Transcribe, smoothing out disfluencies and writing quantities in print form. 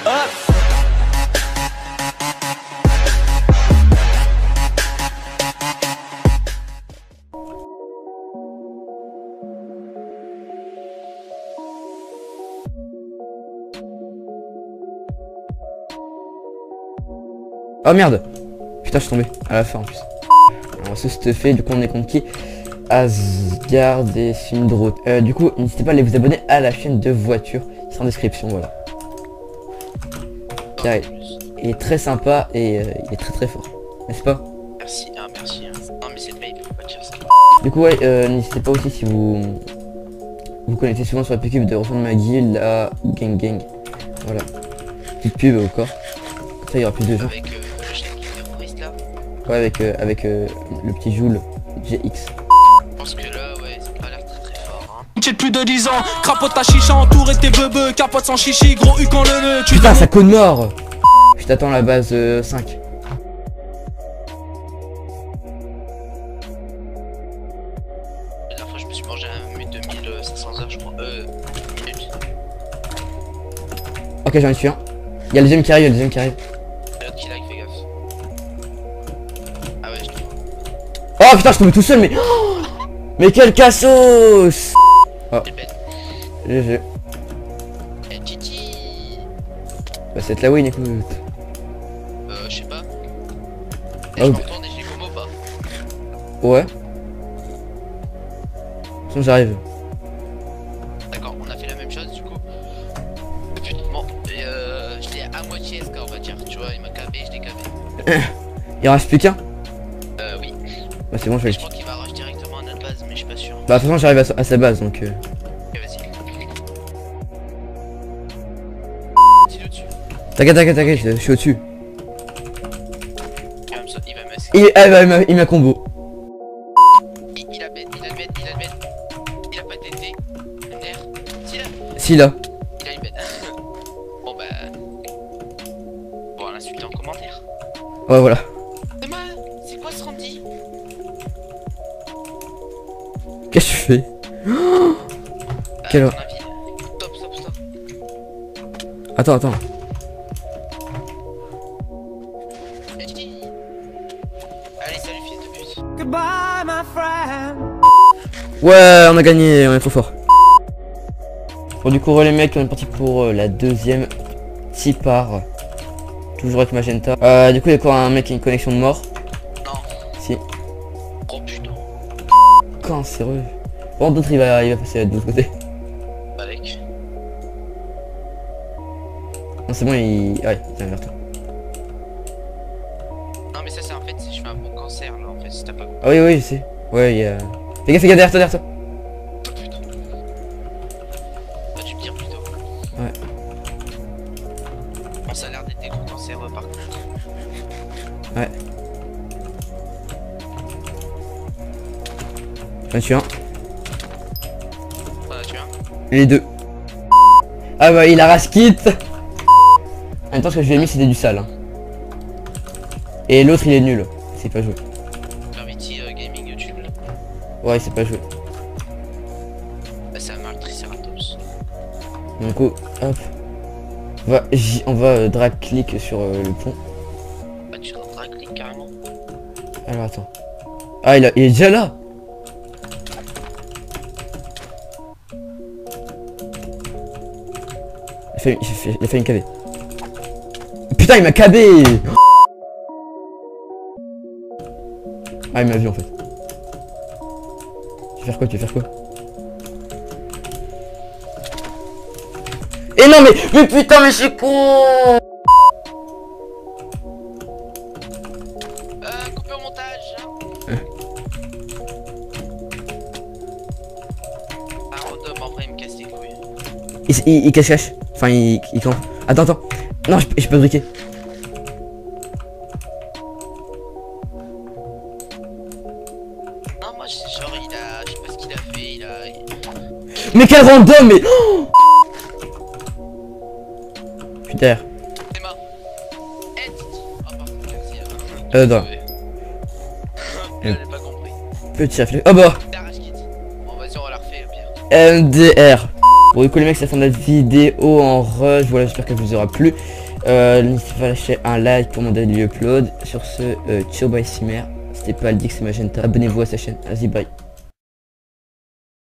Oh merde. Putain, je suis tombé à la fin en plus. Alors ce fait, du coup on est contre qui? Asgard et Sindro. Du coup n'hésitez pas à aller vous abonner à la chaîne de voiture, qui sera en description, voilà. Car il est très sympa et il est très fort, n'est-ce pas? Merci, merci. Non mais c'est de mail, faut pas dire ça. Du coup ouais, n'hésitez pas aussi si vous connectez souvent sur la PQ de rejoindre ma guilde à Gang. Voilà. Petite pub au corps. Comme ça il y aura plus de gens. Avec le chef qui est terroriste là. Ouais avec le petit Joule GX. Je pense que là ouais ça a l'air très fort hein. J'ai plus de 10 ans, crapote ta chicha, entouré tes bebeux, capote sans chichi, gros U quand le tu Putain ça conne mort. Je t'attends à la base 5. La dernière fois je me suis mangé un 2500 heures je crois, minutes. Ok j'en ai tué un. Il y a le deuxième qui arrive, Regarde qu'il arrive, fais gaffe. Ah ouais je te vois. Oh putain je tombais tout seul mais... Oh mais quel cassos. Oh C'est bête. GG. Eh Titi. Bah c'est la win écoute. Je sais pas. Oh. Et je me retourne et j'ai comme ou pas. Ouais. Sinon j'arrive. D'accord, on a fait la même chose du coup. Putain, bon, je l'ai à moitié SK on va dire, tu vois, il m'a KB, je l'ai KB. Il en reste plus qu'un. Oui. Bah c'est bon je vais le... Je pense qu'il va rush directement à notre base, mais je suis pas sûr. Bah de toute façon j'arrive à sa base donc Ok, vas-y. Dis-le dessus. T'inquiète, je suis au-dessus. Il va me Il m'a combo. Il a bête. Il a pas TT. MDR. Si là. Il a une bête. Bon bah. Bon, à l'insulter en commentaire. Ouais voilà. C'est quoi ce Randy? Qu'est-ce que tu fais? Quelle heure? Stop. Attends. Allez, salut fils de pute. Goodbye my friend. Ouais on a gagné, on est trop fort. Bon du coup les mecs on est parti pour la deuxième part. Toujours avec Magenta. Du coup il y a encore un mec qui a une connexion de mort. Non. Si. Oh putain. Cancéreux. Bon d'autres il va passer de l'autre côté. Avec. Non c'est bon il... Ouais il vient vers toi. Non mais ça c'est en fait si je fais un bon cancer là en fait si t'as pas. Ah oui je sais. Ouais il y a... Fais gaffe derrière toi. Oh putain. Bah tu me dire plutôt. Ouais. Bon ça a l'air d'être des gros cancers par contre. Ouais. J'en ai tué un. T'en as tué un. Les deux. Ah bah il a raskit. En même temps ce que je lui ai mis c'était du sale hein. Et l'autre il est nul. Il sait pas jouer. Gravity Gaming YouTube là. Ouais il sait pas jouer. Bah c'est un mal Triceratops. Donc hop. On va drag click sur le pont. Bah tu drag click carrément. Alors attends. Ah il est déjà là. Il a fait une KB. Putain il m'a KB. Ah il m'a vu en fait. Tu veux faire quoi? Et non mais putain mais je suis con. Coupé au montage. Un random en vrai il me casse les couilles. Il cache. Enfin il campe. Attends. Non je peux briquer. Non moi genre il a. Je sais pas ce qu'il a fait, Mais quel random mais oh putain. C'est mort. Eh Titi. Oh pardon, merci. Non. J'avais pas compris. Petit réflexe. Oh bah T'arraches quitte. Bon vas-y on va la refaire au pire. MDR. Bon du coup les mecs, c'est la fin de la vidéo en rush. Voilà, j'espère qu'elle vous aura plu. N'hésitez pas à lâcher un like pour mon daily upload. Sur ce, ciao bye Simer. N'hésitez pas à le dire que c'est Magenta. Abonnez-vous à sa chaîne. Vas-y bye.